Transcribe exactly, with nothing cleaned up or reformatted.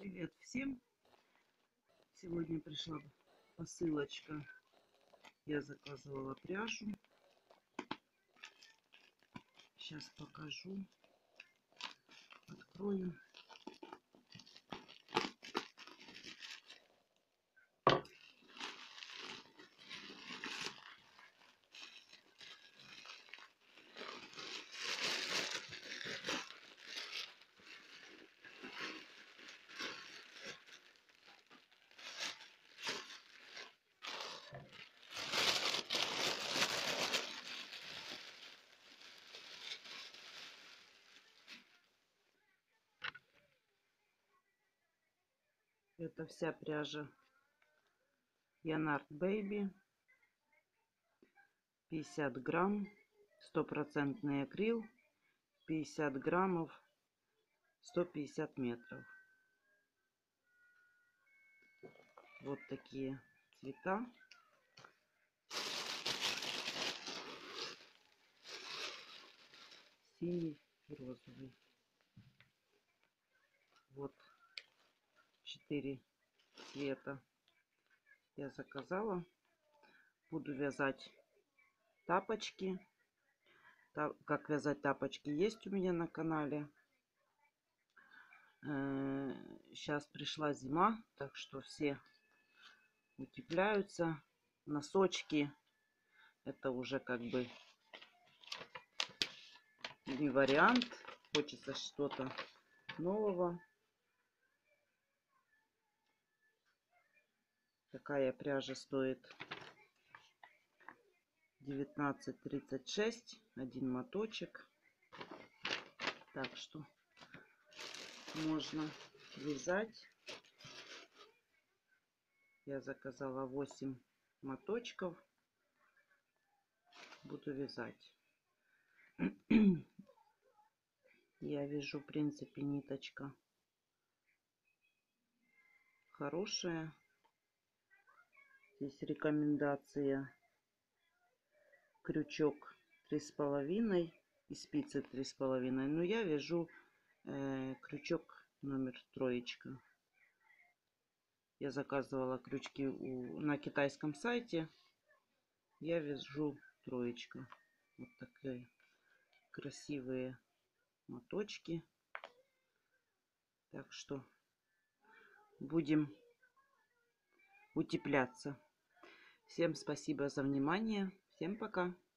Привет всем! Сегодня пришла посылочка. Я заказывала пряжу. Сейчас покажу. Открою. Это вся пряжа Yarnart Baby. пятьдесят грамм. Стопроцентный акрил. пятьдесят граммов. сто пятьдесят метров. Вот такие цвета. Синий и розовый. Вот четыре цвета я заказала. Буду вязать тапочки. Как вязать тапочки есть у меня на канале. Сейчас пришла зима, так что все утепляются. Носочки это уже как бы не вариант. Хочется что-то нового. Такая пряжа стоит девятнадцать тридцать шесть. Один моточек. Так что можно вязать. Я заказала восемь моточков. Буду вязать. Я вяжу, в принципе, ниточка хорошая. Здесь рекомендация: крючок три с половиной и спицы три с половиной. Но я вяжу э, крючок номер троечка. Я заказывала крючки у, на китайском сайте. Я вяжу троечка. Вот такие красивые моточки. Так что будем утепляться. Всем спасибо за внимание. Всем пока.